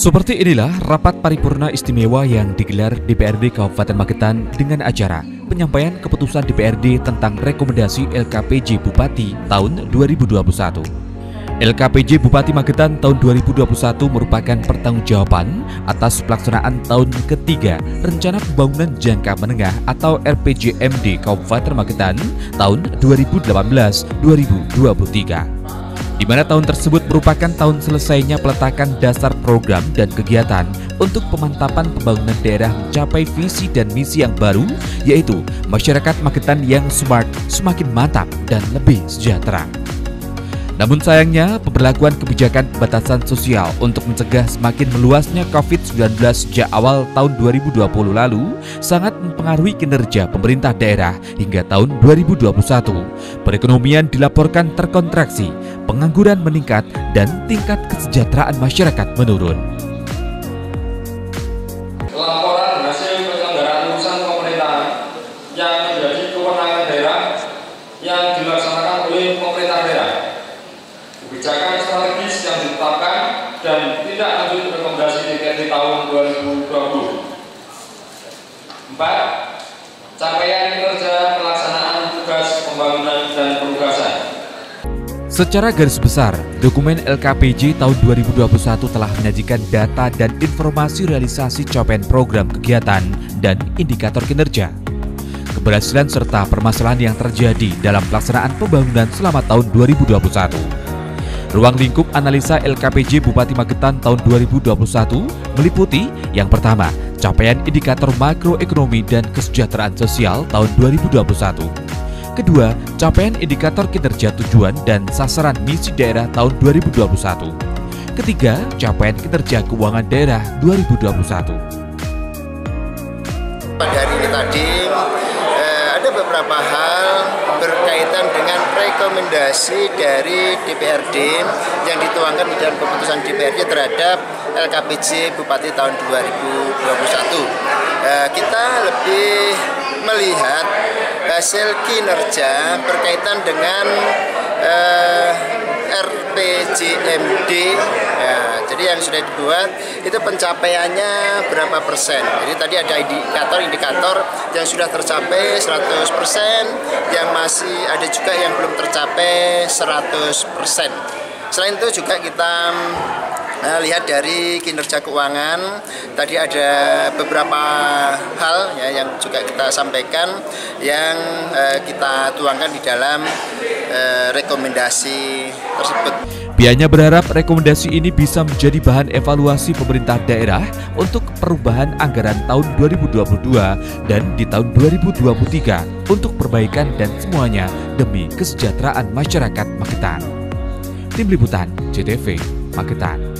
Seperti inilah rapat paripurna istimewa yang digelar DPRD Kabupaten Magetan dengan acara penyampaian keputusan DPRD tentang rekomendasi LKPJ Bupati tahun 2021. LKPJ Bupati Magetan tahun 2021 merupakan pertanggungjawaban atas pelaksanaan tahun ketiga Rencana Pembangunan Jangka Menengah atau RPJMD Kabupaten Magetan tahun 2018-2023. Di mana tahun tersebut merupakan tahun selesainya peletakan dasar program dan kegiatan untuk pemantapan pembangunan daerah mencapai visi dan misi yang baru, yaitu masyarakat Magetan yang smart, semakin mantap dan lebih sejahtera. Namun sayangnya, pemberlakuan kebijakan pembatasan sosial untuk mencegah semakin meluasnya COVID-19 sejak awal tahun 2020 lalu sangat mempengaruhi kinerja pemerintah daerah hingga tahun 2021. Perekonomian dilaporkan terkontraksi, pengangguran meningkat, dan tingkat kesejahteraan masyarakat menurun. Laporan hasil penyelenggaraan urusan pemerintahan yang menjadi kewenangan daerah yang dilaksanakan oleh pemerintah daerah, kebijakan strategis yang ditetapkan dan tindak lanjut rekomendasi DPRD tahun 2020. 4. Capaian kinerja pelaksanaan tugas pembangunan dan penugasan. Secara garis besar, dokumen LKPJ tahun 2021 telah menyajikan data dan informasi realisasi capaian program kegiatan dan indikator kinerja, keberhasilan serta permasalahan yang terjadi dalam pelaksanaan pembangunan selama tahun 2021. Ruang lingkup analisa LKPJ Bupati Magetan tahun 2021 meliputi yang pertama, capaian indikator makroekonomi dan kesejahteraan sosial tahun 2021. Kedua, capaian indikator kinerja tujuan dan sasaran misi daerah tahun 2021. Ketiga, capaian kinerja keuangan daerah 2021. Pada hari ini tadi ada beberapa hal berkaitan dengan rekomendasi dari DPRD yang dituangkan di dalam keputusan DPRD terhadap LKPJ Bupati tahun 2021. Kita lebih melihat hasil kinerja berkaitan dengan RPJMD, ya, jadi yang sudah dibuat itu pencapaiannya berapa persen. Jadi tadi ada indikator-indikator yang sudah tercapai 100%, yang masih ada juga yang belum tercapai 100%. Selain itu juga kita lihat dari kinerja keuangan, tadi ada beberapa hal ya, yang juga kita sampaikan, yang kita tuangkan di dalam rekomendasi tersebut. Pihaknya berharap rekomendasi ini bisa menjadi bahan evaluasi pemerintah daerah untuk perubahan anggaran tahun 2022 dan di tahun 2023 untuk perbaikan dan semuanya demi kesejahteraan masyarakat Magetan. Tim Liputan JTV Magetan.